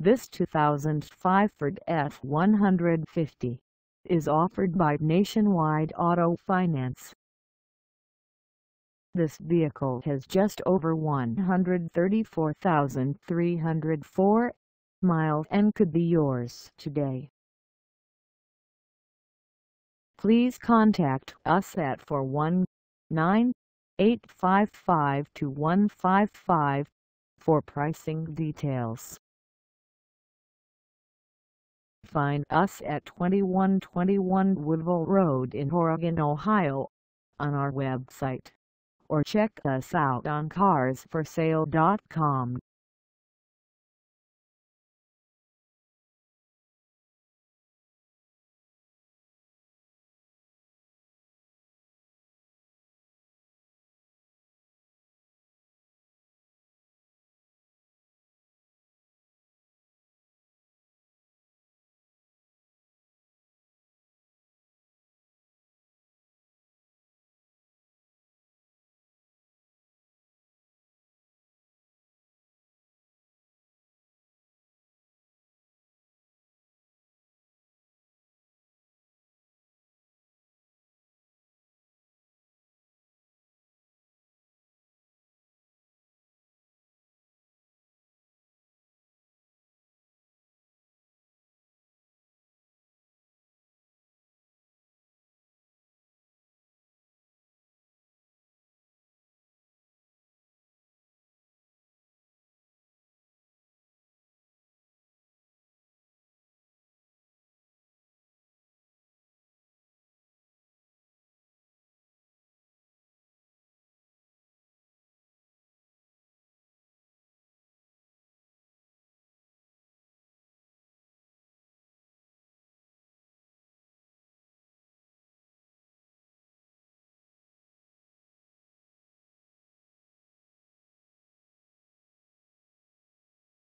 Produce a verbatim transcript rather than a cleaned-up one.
This two thousand five Ford F one fifty is offered by Nationwide Auto Finance. This vehicle has just over one hundred thirty-four thousand three hundred four miles and could be yours today. Please contact us at four one nine, eight five five, two one five five for pricing details. Find us at twenty-one twenty-one Woodville Road in Oregon, Ohio, on our website, or check us out on cars for sale dot com.